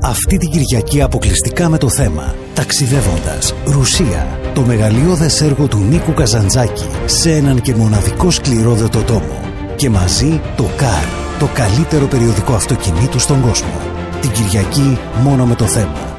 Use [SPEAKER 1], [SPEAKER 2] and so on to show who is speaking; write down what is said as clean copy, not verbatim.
[SPEAKER 1] Αυτή την Κυριακή αποκλειστικά με το θέμα «Ταξιδεύοντας Ρουσία», το μεγαλειώδες έργο του Νίκου Καζαντζάκη σε έναν και μοναδικό σκληρόδετο τόμο. Και μαζί το CAR, το καλύτερο περιοδικό αυτοκινήτου στον κόσμο. Την Κυριακή μόνο με το θέμα.